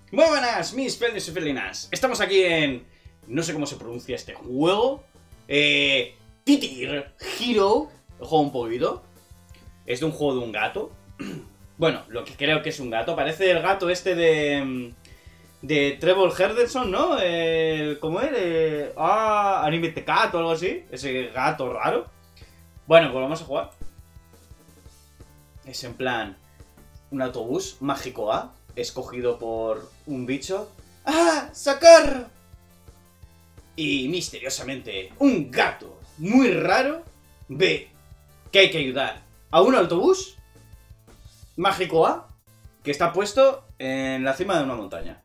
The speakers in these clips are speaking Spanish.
Muy buenas, mis felinos y felinas. Estamos aquí en... no sé cómo se pronuncia este juego. Titir Hero. He jugado un poquito. Es de un juego de un gato. Bueno, lo que creo que es un gato. Parece el gato este de Trevor Henderson, ¿no? ¿Cómo es? Animate Cat o algo así. Ese gato raro. Bueno, pues vamos a jugar. Es en plan... un autobús mágico A, escogido por un bicho. ¡Ah! ¡Socorro! Y misteriosamente, un gato muy raro ve que hay que ayudar a un autobús mágico A que está puesto en la cima de una montaña.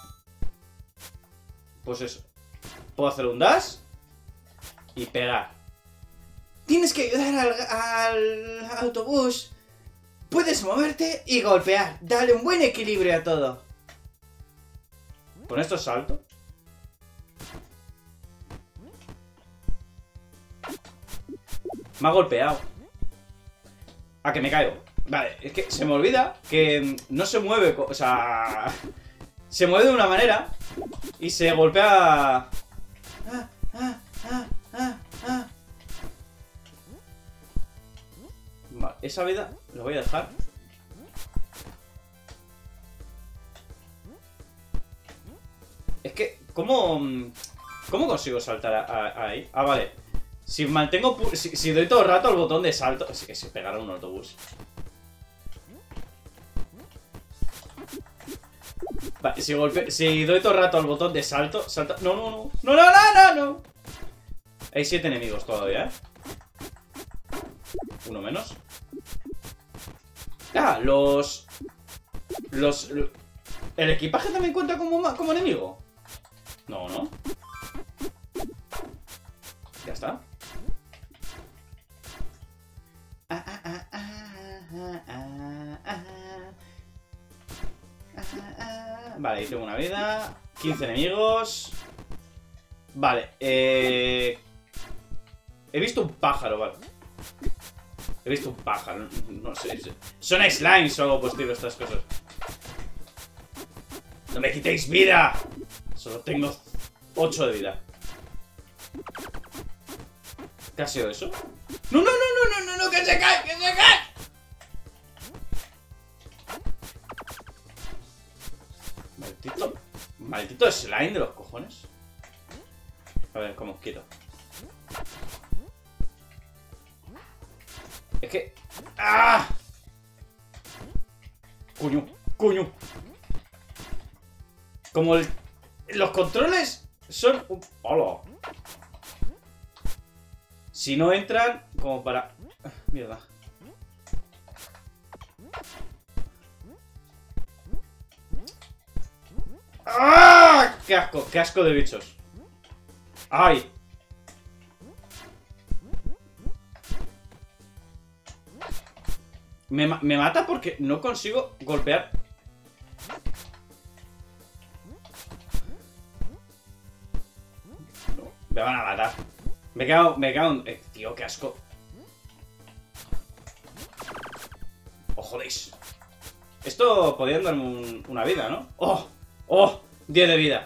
Pues eso. Puedo hacer un dash y pegar. Tienes que ayudar al autobús. Puedes moverte y golpear. Dale un buen equilibrio a todo. Con esto salto. Me ha golpeado. A que me caigo. Vale, es que se me olvida que no se mueve. O sea... se mueve de una manera y se golpea... Vale, esa vida lo voy a dejar. Es que, ¿cómo consigo saltar ahí? Ah, vale. Si mantengo... si doy todo el rato al botón de salto... Es que se pegará un autobús. Vale, si doy todo el rato al botón de salto... Salta... No, no, no. No, no, no, no, no. Hay 7 enemigos todavía, ¿eh? Uno menos. Ah, ¿el equipaje también cuenta como enemigo? No, ¿no? Ya está. Vale, ahí tengo una vida. 15 enemigos. Vale, he visto un pájaro, vale. He visto un pájaro, no sé. Son slimes o algo por estilo estas cosas. ¡No me quitéis vida! Solo tengo 8 de vida. ¿Qué ha sido eso? ¡No, no, no, no, no, no, no! ¡Que se cae! ¡Que se cae! Maldito slime de los cojones. A ver, ¿cómo os quito? Es que... ¡ah! ¡Coño! ¡Coño! Como los controles son... ¡hola! Si no entran, como para... mierda. ¡Ah! ¡Qué asco! ¡Qué asco de bichos! ¡Ay! Me mata porque no consigo golpear. No, me van a matar. Me he quedado tío, qué asco. ¡Oh, jodéis! Esto podría darme una vida, ¿no? ¡Oh! ¡Oh! 10 de vida.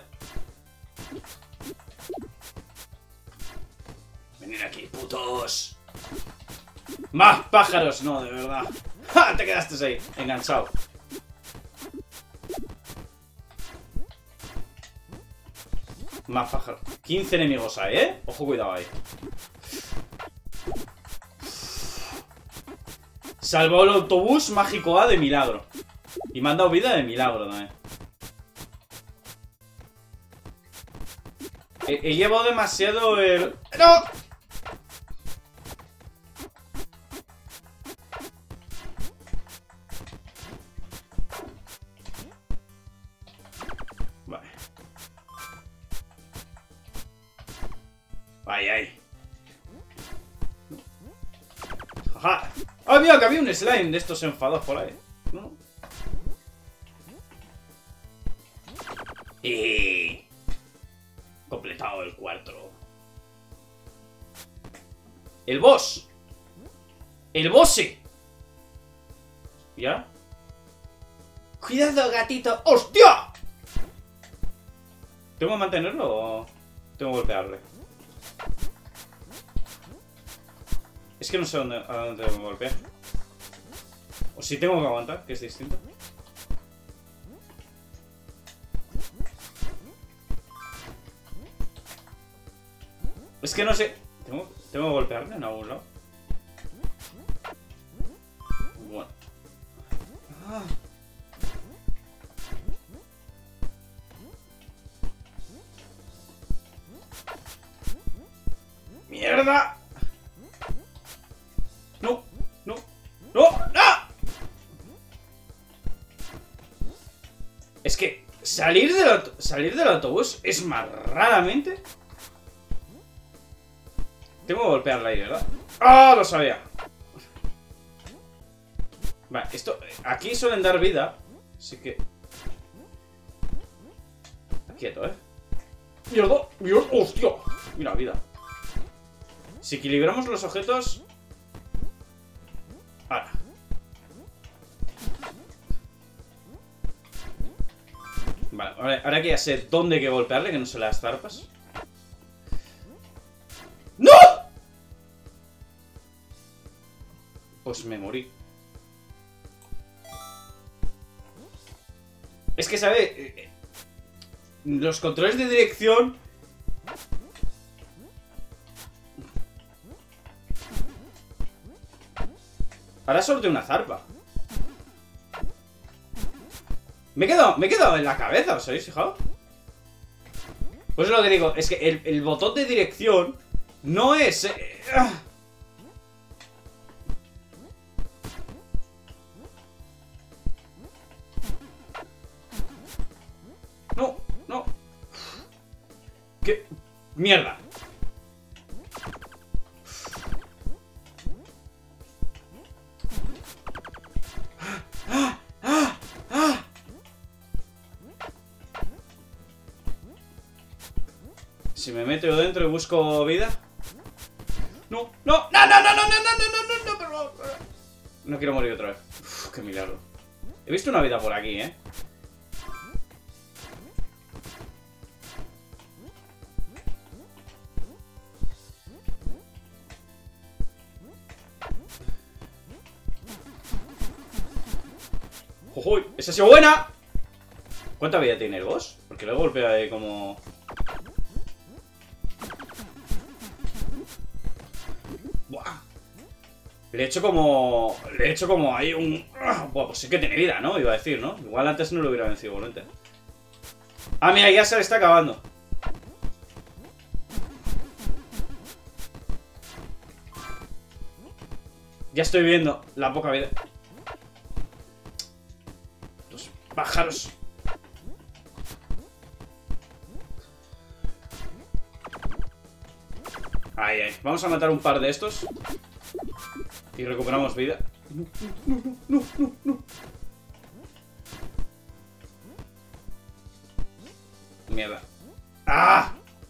Venid aquí, putos. ¡Más pájaros! No, de verdad. ¡Ja! Te quedaste ahí, enganchado. Más pájaros. 15 enemigos hay, ¿eh? Ojo, cuidado ahí. Salvó el autobús mágico A de milagro. Y me han dado vida de milagro también. He llevado demasiado el... ¡no! Vale. Ay, ay. Ajá. ¡Ah, mira, que había un slime de estos enfadados por ahí! ¿No? Y... completado el cuarto. ¡El boss! ¡El bosse! ¿Ya? ¡Cuidado, gatito! ¡Hostia! ¿Tengo que mantenerlo o tengo que golpearle? Es que no sé a dónde tengo que golpear. O si tengo que aguantar, que es distinto. Es que no sé. ¿Tengo que golpearle en algún lado? Bueno. Ah. ¡Mierda! No, no, no, no. Es que salir del autobús es más raramente. Tengo que golpearla ahí, ¿verdad? ¡Ah! Lo sabía. Vale, esto. Aquí suelen dar vida. Así que. Quieto, ¡Mierda! ¡Mierda! ¡Hostia! Mira, vida. Si equilibramos los objetos. Ahora. Vale, ahora que ya sé dónde hay que golpearle, que no se las zarpas. ¡No! Pues me morí. Es que, ¿sabe? Los controles de dirección. Ahora solo tengo una zarpa. Me he quedado en la cabeza, ¿os habéis fijado? Pues es lo que digo, es que el botón de dirección no es... No, no. ¿Qué? ¡Mierda! Si me meto yo dentro y busco vida. No, no, no, no, no, no, no, no, no, no, no, no quiero morir otra vez. Uf, qué milagro. He visto una vida por aquí, ¡Uy! ¡Esa ha sido buena! ¿Cuánta vida tiene el boss? Porque lo golpea ahí como... ¡Buah! Le he hecho como ahí un... Buah, pues sí que tiene vida, ¿no? Iba a decir, ¿no? Igual antes no lo hubiera vencido igualmente. Ah, mira, ya se le está acabando. Ya estoy viendo la poca vida. Los pájaros. Ahí, ahí. Vamos a matar un par de estos. Y recuperamos vida. No, no, no, no, no, no. Mierda. ¡Ah!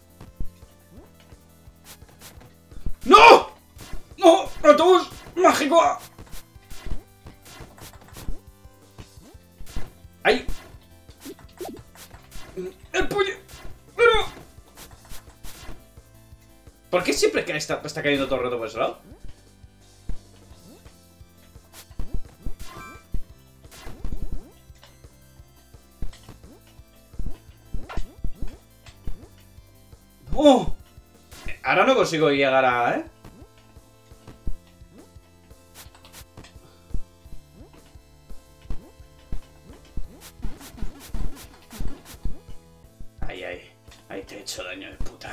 ¡No! ¡No! ¡Autobús mágico! ¡Ay! ¡El puño! ¡No! ¿Por qué siempre que está cayendo todo el rato por ese lado? ¡Oh! Ahora no consigo llegar a... Ay, ay. Ahí te he hecho daño de puta.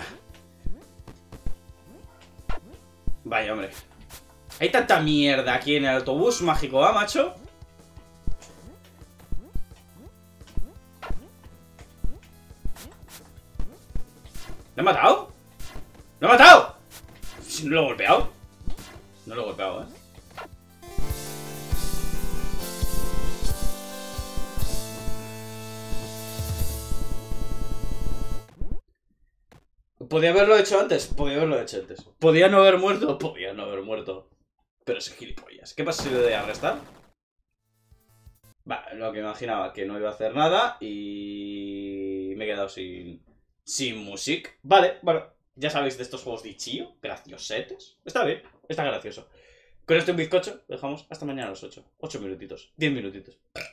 Vaya, hombre. Hay tanta mierda aquí en el autobús mágico, macho? ¿Lo he matado? ¡Lo he matado! Si no lo he golpeado. No lo he golpeado, ¿Podía haberlo hecho antes? Podía haberlo hecho antes. ¿Podía no haber muerto? Podía no haber muerto. Pero es gilipollas. ¿Qué pasa si le doy a arrestar? Va, lo que imaginaba, que no iba a hacer nada y... me he quedado sin... sin música. Vale, bueno, ya sabéis de estos juegos de Ichio, graciosetes. Está bien, está gracioso. Con esto un bizcocho, dejamos hasta mañana a las 8. 8 minutitos, 10 minutitos.